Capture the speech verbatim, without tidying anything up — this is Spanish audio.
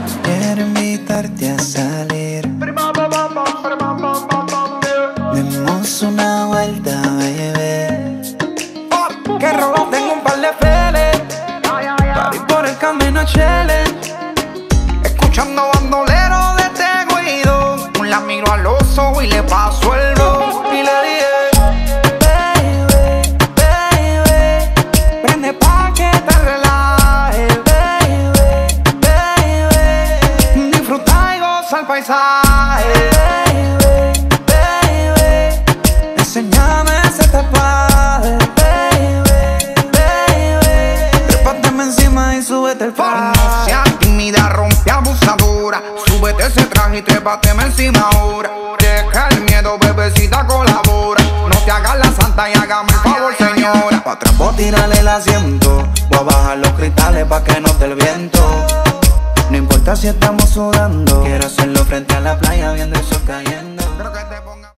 Quiero invitarte a salir. Demos una vuelta, bebé. Oh, que robo, tengo un par de feles. Party por el camino challenge. Escuchando bandolero de Tego y Don. La miro al oso y le paso el ron. Y le dije, Baby, baby, prende pa' que te relajes. baby, baby, Disfruta y goza el paisaje. baby, baby, Enséñame ese tatuaje. baby, baby. Trépateme encima y súbete el traje. No seas tímida, rompe abusadora. Súbete ese traje y trépateme encima ahora. Deja el miedo, bebecita, colabora. No te hagas la santa y hágame el favor, señora. Pa' atrás voy a tirarle el asiento. Voy a bajar los cristales pa' que no te el viento. No importa si estamos sudando. Quiero hacerlo frente a la playa viendo el sol cayendo. Creo que te ponga